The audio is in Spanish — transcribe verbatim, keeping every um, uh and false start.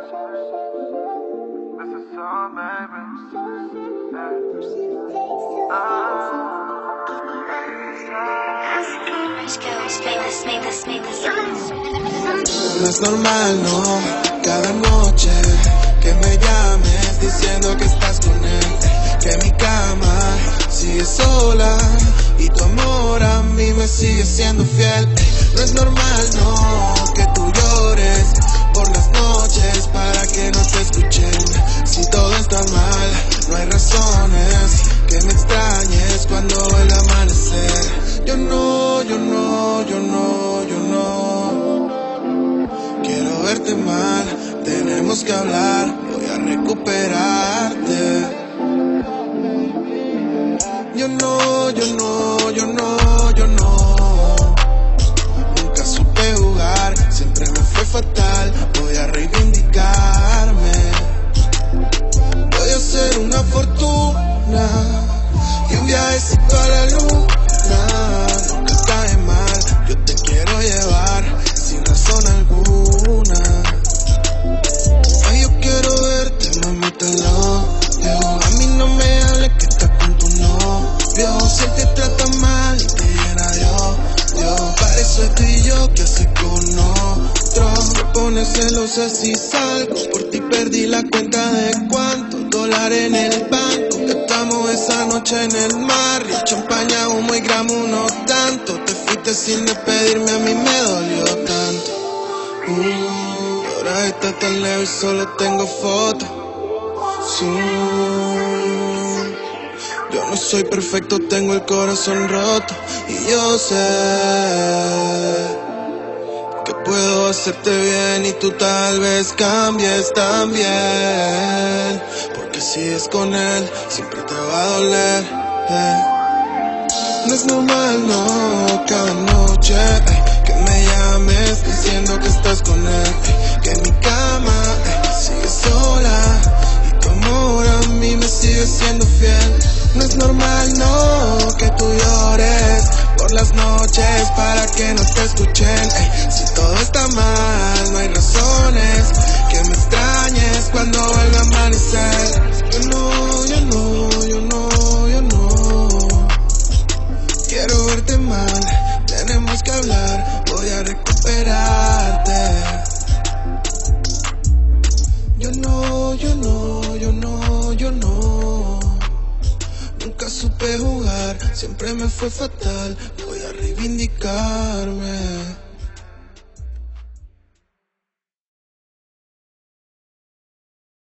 No es normal, no, cada noche que me llames diciendo que estás con él, que mi cama sigue sola y tu amor a mí me sigue siendo fiel. No es normal, no, que tú llores por las noches para que no te escuchen. Si todo está mal, no hay razones que me extrañes cuando vuelva a amanecer. Yo no, yo no, yo no, yo no quiero verte mal, tenemos que hablar, voy a recuperarte. Yo no, yo no, yo no, yo no nunca supe jugar, siempre me fue fatal, voy a reivindicarme. Voy a hacer una fortuna y un viajecito a la luna, nunca cae mal, yo te quiero llevar sin razón alguna. Ay, yo quiero verte, mami, te lo digo. A mí no me hables que estás con tu novio. Si él te trata mal y te llena de odio, para eso es tú y yo, que haces con otro. Me pones celosa si salgo, por ti perdí la cuenta de cuántos dólares en el banco gastamos esa noche en el mar. Y champaña, humo y gramo no tanto. Te fuiste sin despedirme, a mí me dolió tanto. Uh, ahora está tan lejos y solo tengo fotos. Sí. Yo no soy perfecto, tengo el corazón roto. Y yo sé que puedo hacerte bien y tú tal vez cambies también. Porque si es con él, siempre te va a doler, eh. No es normal, no, cada noche eh, que me llames diciendo que estás con él, eh, que mi cama eh, sigue sola y tu amor a mí me sigue siendo fiel. No es normal, no, que tú llores por las noches para que no te escuchen, eh, si todo está mal, no hay razones que me extrañes cuando vuelva a amanecer. Yo no, yo no, yo no, yo no quiero verte mal, tenemos que hablar, voy a recuperarte. Yo no, yo no, yo no, yo no nunca supe jugar, siempre me fue fatal, voy a reivindicarme.